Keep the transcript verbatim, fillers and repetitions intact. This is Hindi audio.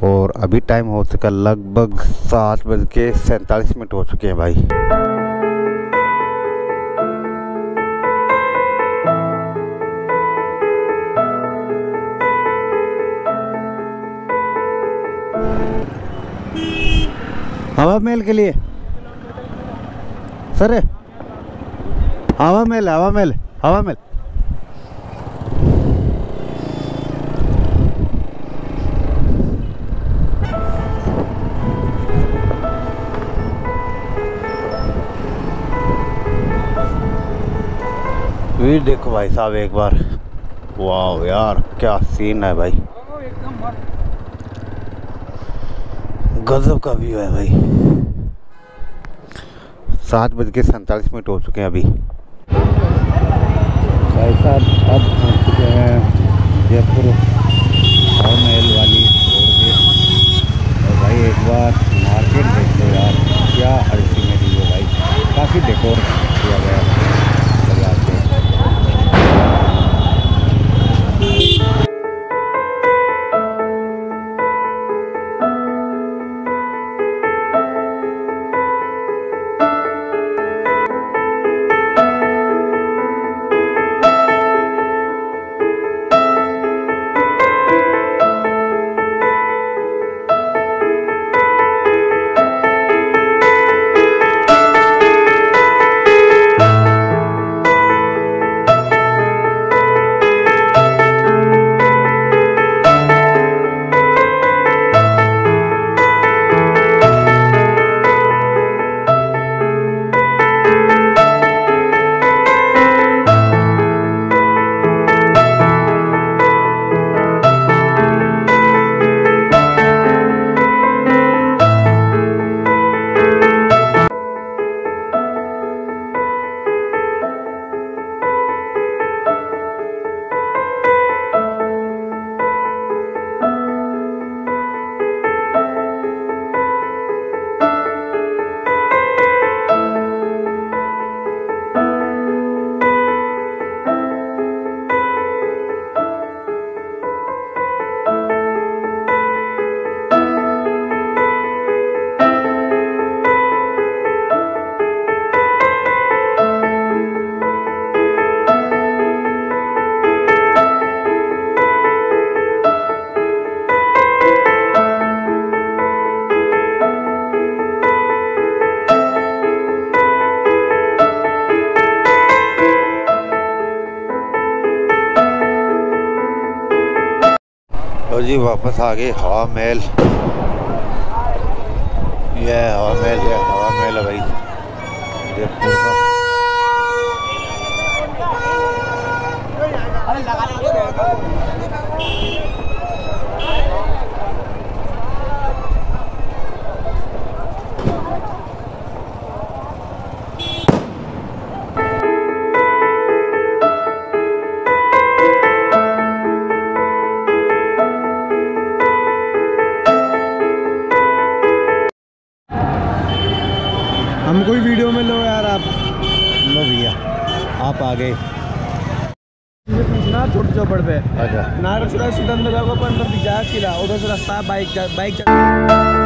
और अभी टाइम हो चुका लगभग सात बज के सैंतालीस मिनट हो चुके हैं भाई। हवा महल के लिए सर, हवा महल हवा महल हवा महल वीर देखो भाई साहब एक बार, वाह यार क्या सीन है भाई, गजब का व्यू है भाई। सात बज के सैंतालीस मिनट हो चुके हैं अभी भाई साहब। अब पहुँच चुके हैं जयपुर हवामहल वाली रोड पे। और भाई एक बार मार्केट देख लो यार, क्या अल्टीमेट है भाई, काफ़ी डेकोर किया गया है। तो जी वापस आ गए हवा महल। ये हवा महल, ये हवा महल है भाई जयपुर का। हम कोई वीडियो में लो यार, आप लो भैया, आप आ गए ना छोटे चौपड़ पे। अच्छा, नागरसुरा सीधा अंदर जाओगे, अंदर दिख जाएगा किला, उधर से रास्ता बाइक बाइक